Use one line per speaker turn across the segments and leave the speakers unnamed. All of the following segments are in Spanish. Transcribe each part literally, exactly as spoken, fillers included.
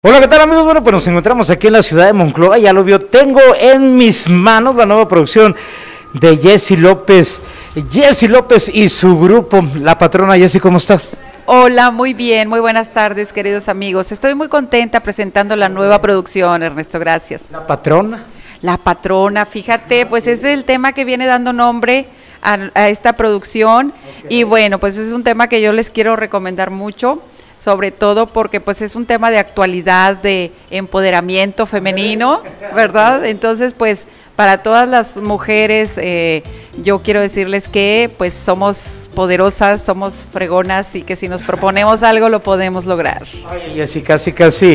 Hola, ¿qué tal amigos? Bueno, pues nos encontramos aquí en la ciudad de Monclova, ya lo vio, tengo en mis manos la nueva producción de Jessy López, Jessy López y su grupo, La Patrona. Jessy, ¿cómo estás?
Hola, muy bien, muy buenas tardes, queridos amigos. Estoy muy contenta presentando la nueva producción, Ernesto, gracias.
La Patrona.
La Patrona, fíjate, pues es el tema que viene dando nombre a, a esta producción. Okay. Y bueno, pues es un tema que yo les quiero recomendar mucho, sobre todo porque pues es un tema de actualidad, de empoderamiento femenino, ¿verdad? Entonces, pues para todas las mujeres, eh, yo quiero decirles que pues somos poderosas, somos fregonas y que si nos proponemos algo lo podemos lograr.
Oye, Jessy, casi, casi,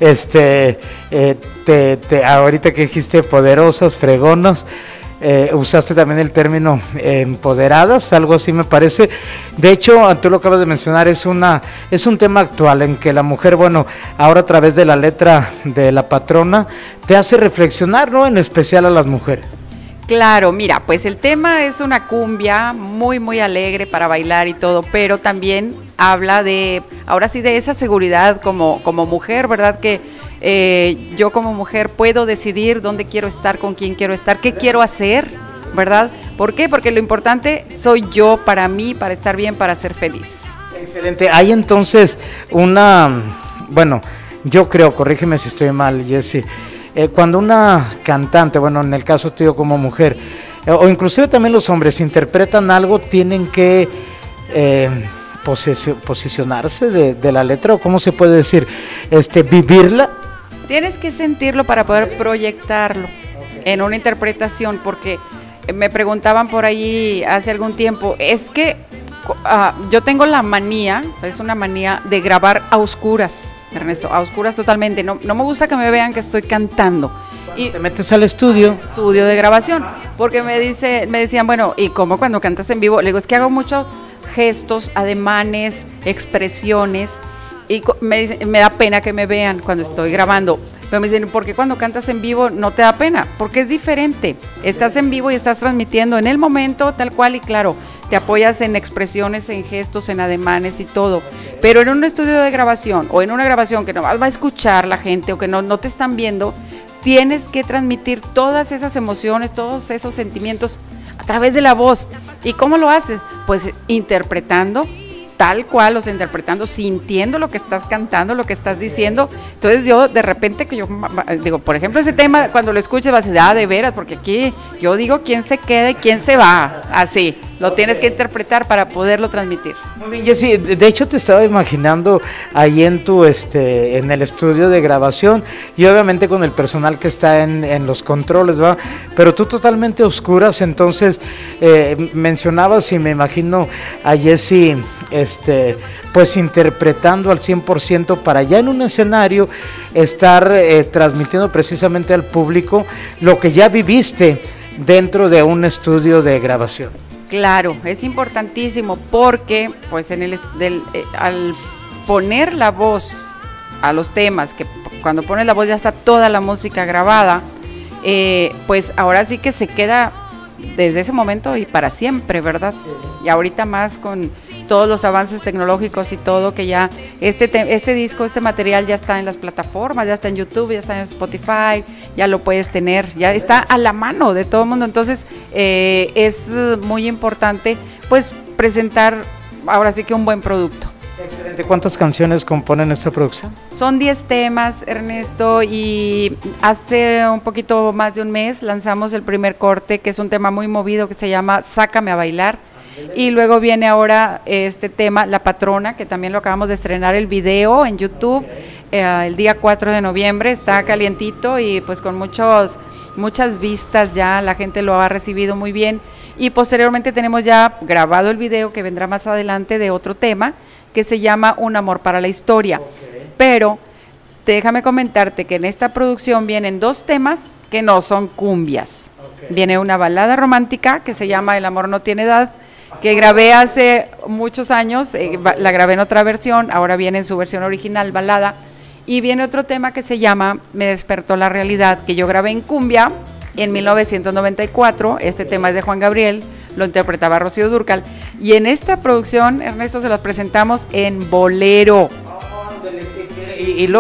este, eh, te, te, ahorita que dijiste poderosas, fregonas, Eh, usaste también el término eh, empoderadas, algo así me parece. De hecho, tú lo acabas de mencionar, es una es un tema actual en que la mujer, bueno, ahora a través de la letra de La Patrona, te hace reflexionar, ¿no? En especial a las mujeres.
Claro, mira, pues el tema es una cumbia muy, muy alegre para bailar y todo, pero también habla de, ahora sí, de esa seguridad como, como mujer, ¿verdad? Que eh, yo como mujer puedo decidir dónde quiero estar, con quién quiero estar, qué quiero hacer, ¿verdad? ¿Por qué? Porque lo importante soy yo para mí, para estar bien, para ser feliz.
Excelente. Hay entonces una, bueno, yo creo, corrígeme si estoy mal, Jessy, Eh, cuando una cantante, bueno, en el caso tuyo como mujer, eh, o inclusive también los hombres interpretan algo, tienen que eh, posesio, posicionarse de, de la letra, o cómo se puede decir, este, vivirla.
Tienes que sentirlo para poder proyectarlo okay. en una interpretación, porque me preguntaban por ahí hace algún tiempo, es que uh, yo tengo la manía, es una manía de grabar a oscuras. Ernesto, a oscuras totalmente, no, no me gusta que me vean que estoy cantando.
Y te metes al estudio.
Estudio de grabación, porque me dice, me decían, bueno, ¿y cómo cuando cantas en vivo? Le digo, es que hago muchos gestos, ademanes, expresiones, y me, me da pena que me vean cuando estoy grabando. Pero me dicen, ¿por qué cuando cantas en vivo no te da pena? Porque es diferente, estás en vivo y estás transmitiendo en el momento tal cual y claro, te apoyas en expresiones, en gestos, en ademanes y todo. Pero en un estudio de grabación o en una grabación que nomás va a escuchar la gente o que no, no te están viendo, tienes que transmitir todas esas emociones, todos esos sentimientos a través de la voz. ¿Y cómo lo haces? Pues interpretando tal cual, o sea, interpretando, sintiendo lo que estás cantando, lo que estás diciendo. Entonces yo de repente que yo digo, por ejemplo, ese tema cuando lo escuches vas a decir, ah, de veras, porque aquí yo digo quién se queda y quién se va, así, lo okay. tienes que interpretar para poderlo transmitir.
Muy bien, Jessy, de hecho te estaba imaginando ahí en tu, este, en el estudio de grabación y obviamente con el personal que está en, en los controles, ¿va? Pero tú totalmente oscuras, entonces eh, mencionabas y me imagino a Jessy, este, pues interpretando al cien por ciento para ya en un escenario estar eh, transmitiendo precisamente al público lo que ya viviste dentro de un estudio de grabación.
Claro, es importantísimo porque pues en el del, eh, al poner la voz a los temas, que cuando pones la voz ya está toda la música grabada, eh, pues ahora sí que se queda desde ese momento y para siempre, ¿verdad? Y ahorita más con todos los avances tecnológicos y todo, que ya este, te, este disco, este material ya está en las plataformas, ya está en YouTube, ya está en Spotify, ya lo puedes tener, ya está a la mano de todo el mundo. Entonces eh, es muy importante pues presentar ahora sí que un buen producto.
Excelente. ¿Cuántas canciones componen esta producción?
Son diez temas, Ernesto, y hace un poquito más de un mes lanzamos el primer corte, que es un tema muy movido que se llama Sácame a Bailar. Y luego viene ahora este tema, La Patrona, que también lo acabamos de estrenar el video en YouTube eh, el día cuatro de noviembre, está calientito y pues con muchos, muchas vistas ya, la gente lo ha recibido muy bien. Y posteriormente tenemos ya grabado el video que vendrá más adelante de otro tema que se llama Un Amor para la Historia. Okay. Pero déjame comentarte que en esta producción vienen dos temas que no son cumbias. Okay. Viene una balada romántica que se llama El Amor No Tiene Edad, que grabé hace muchos años, eh, la grabé en otra versión, ahora viene en su versión original, balada, y viene otro tema que se llama Me Despertó la Realidad, que yo grabé en cumbia en mil novecientos noventa y cuatro, este tema es de Juan Gabriel, lo interpretaba Rocío Dúrcal, y en esta producción, Ernesto, se los presentamos en bolero.
Y, y luego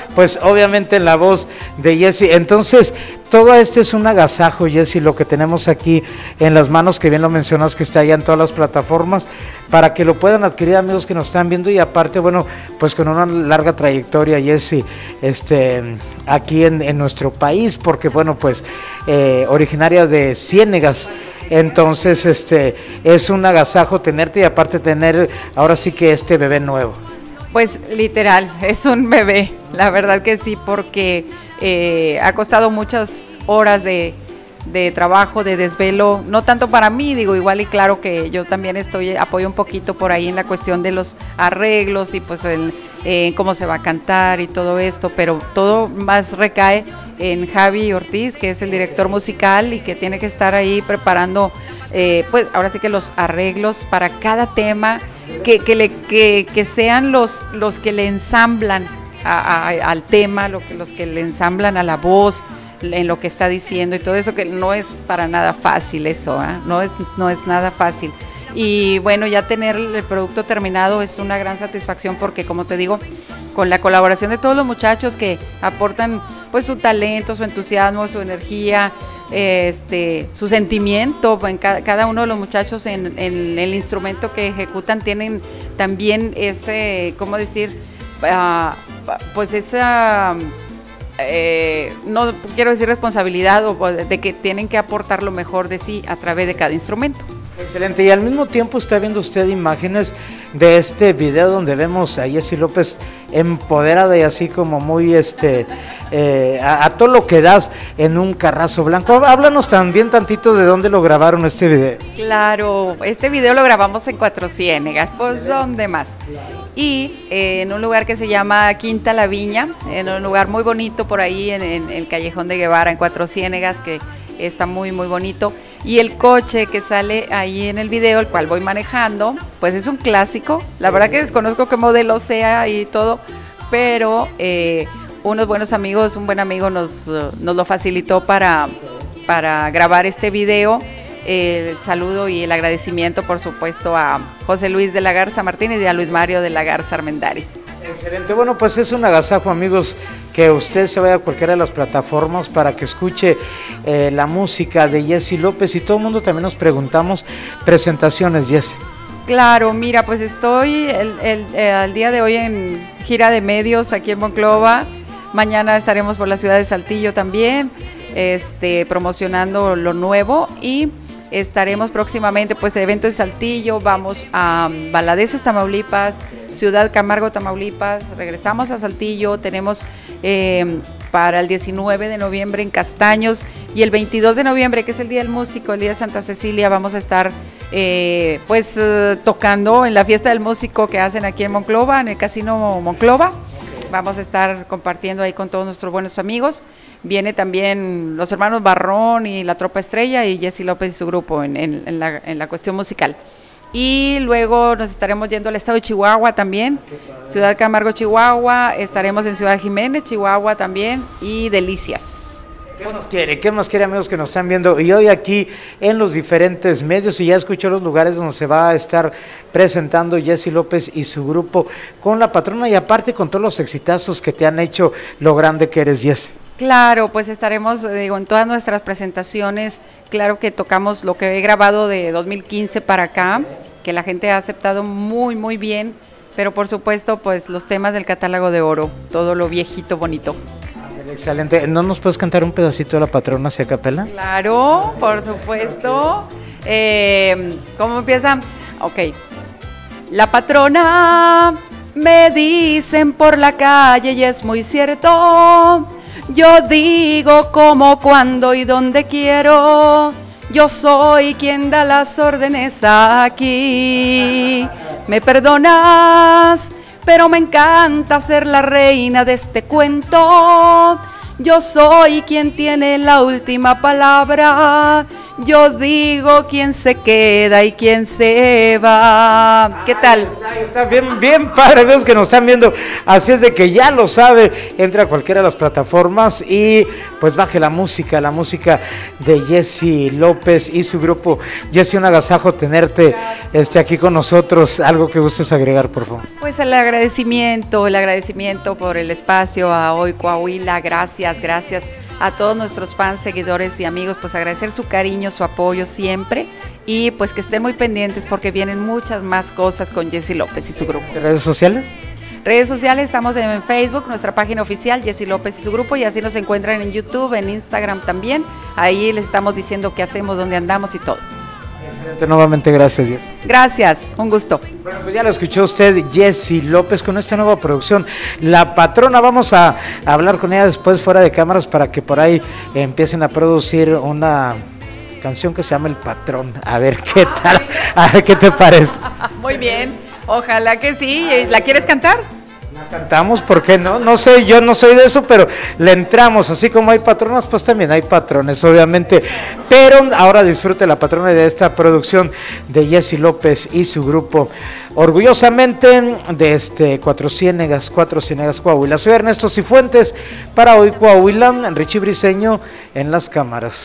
pues obviamente en la voz de Jessie. Entonces, todo este es un agasajo, Jessie, lo que tenemos aquí en las manos, que bien lo mencionas, que está allá en todas las plataformas, para que lo puedan adquirir, amigos que nos están viendo, y aparte, bueno, pues con una larga trayectoria, Jessie, este, aquí en, en nuestro país, porque bueno, pues eh, originaria de Ciénegas. Entonces, este, es un agasajo tenerte, y aparte tener ahora sí que este bebé nuevo.
Pues literal, es un bebé, la verdad que sí, porque eh, ha costado muchas horas de, de trabajo, de desvelo, no tanto para mí, digo, igual y claro que yo también estoy, apoyo un poquito por ahí en la cuestión de los arreglos y pues el, eh, cómo se va a cantar y todo esto, pero todo más recae en Javi Ortiz, que es el director musical y que tiene que estar ahí preparando, eh, pues ahora sí que los arreglos para cada tema, que, que, le, que, que sean los, los que le ensamblan a, a, al tema, lo que, los que le ensamblan a la voz, en lo que está diciendo y todo eso, que no es para nada fácil eso, ¿eh? no, es, no es nada fácil. Y bueno, ya tener el producto terminado es una gran satisfacción, porque como te digo, con la colaboración de todos los muchachos que aportan pues su talento, su entusiasmo, su energía, este, su sentimiento, en cada, cada uno de los muchachos en, en el instrumento que ejecutan tienen también ese, ¿cómo decir? Uh, pues esa... Eh, no quiero decir responsabilidad, o de que tienen que aportar lo mejor de sí a través de cada instrumento.
Excelente, y al mismo tiempo está viendo usted imágenes de este video donde vemos a Jessie López empoderada y así como muy este eh, a, a todo lo que das en un carrazo blanco. Háblanos también tantito de dónde lo grabaron este video.
Claro, este video lo grabamos en Cuatro Ciénegas, pues ¿dónde más? Y eh, en un lugar que se llama Quinta La Viña, en un lugar muy bonito por ahí en, en el Callejón de Guevara, en Cuatro Ciénegas, que está muy muy bonito. Y el coche que sale ahí en el video, el cual voy manejando, pues es un clásico. La verdad que desconozco qué modelo sea y todo, pero eh, unos buenos amigos, un buen amigo nos, nos lo facilitó para, para grabar este video. El saludo y el agradecimiento, por supuesto, a José Luis de la Garza Martínez y a Luis Mario de la Garza Armendáriz.
Excelente, bueno, pues es un agasajo, amigos, que usted se vaya a cualquiera de las plataformas para que escuche eh, la música de Jessie López. Y todo el mundo también nos preguntamos presentaciones, Jessie.
Claro, mira, pues estoy el, el, el, el día de hoy en gira de medios aquí en Monclova. Mañana estaremos por la ciudad de Saltillo también, este, promocionando lo nuevo, y estaremos próximamente, pues, evento en Saltillo. Vamos a Baladeces, Tamaulipas, Ciudad Camargo, Tamaulipas, regresamos a Saltillo, tenemos eh, para el diecinueve de noviembre en Castaños, y el veintidós de noviembre, que es el Día del Músico, el Día de Santa Cecilia, vamos a estar eh, pues eh, tocando en la fiesta del músico que hacen aquí en Monclova, en el Casino Monclova. Vamos a estar compartiendo ahí con todos nuestros buenos amigos. Viene también los hermanos Barrón y la Tropa Estrella y Jessie López y su grupo en, en, en, la, en la cuestión musical. Y luego nos estaremos yendo al estado de Chihuahua también, Ciudad Camargo, Chihuahua, estaremos en Ciudad Jiménez, Chihuahua también, y Delicias.
¿Qué más quiere? ¿Qué más quiere, amigos que nos están viendo? Y hoy aquí en los diferentes medios, y ya escuchó los lugares donde se va a estar presentando Jessie López y su grupo con la patrona, y aparte con todos los exitazos que te han hecho lo grande que eres, Jessie.
Claro, pues estaremos, digo, en todas nuestras presentaciones. Claro que tocamos lo que he grabado de dos mil quince para acá, que la gente ha aceptado muy, muy bien, pero por supuesto, pues los temas del catálogo de oro, todo lo viejito, bonito.
Excelente. ¿No nos puedes cantar un pedacito de la patrona hacia capela?
Claro, por supuesto. Eh, ¿Cómo empieza? Ok. La patrona, me dicen por la calle y es muy cierto. Yo digo cómo, cuándo y dónde quiero. Yo soy quien da las órdenes aquí. ¿Me perdonas? Pero me encanta ser la reina de este cuento. Yo soy quien tiene la última palabra. Yo digo quién se queda y quién se va. ¿Qué tal?
Ahí está, bien, bien padre, amigos que nos están viendo. Así es de que ya lo sabe, entra a cualquiera de las plataformas y pues baje la música, la música de Jessy López y su grupo. Jessy, un agasajo tenerte este, aquí con nosotros. Algo que gustes agregar, por favor.
Pues el agradecimiento, el agradecimiento por el espacio a Hoy Coahuila. Gracias, gracias a todos nuestros fans, seguidores y amigos, pues agradecer su cariño, su apoyo siempre y pues que estén muy pendientes porque vienen muchas más cosas con Jessy López y su grupo.
¿Redes sociales?
Redes sociales, estamos en Facebook, nuestra página oficial, Jessy López y su grupo, y así nos encuentran en YouTube, en Instagram también. Ahí les estamos diciendo qué hacemos, dónde andamos y todo.
Nuevamente, gracias, Jessy.
Gracias, un gusto.
Bueno, pues ya lo escuchó usted, Jessy López, con esta nueva producción, La Patrona. Vamos a, a hablar con ella después fuera de cámaras para que por ahí empiecen a producir una canción que se llama El Patrón. A ver qué tal, a ver qué te parece.
Muy bien, ojalá que sí. ¿La quieres cantar?
Cantamos, ¿por qué no? No sé, yo no soy de eso, pero le entramos. Así como hay patronas, pues también hay patrones, obviamente. Pero ahora disfrute la patrona de esta producción de Jessy López y su grupo. Orgullosamente de este Cuatro Ciénegas, Cuatro Ciénegas, Coahuila. Soy Ernesto Cifuentes para Hoy Coahuila, Richie Briseño en las cámaras.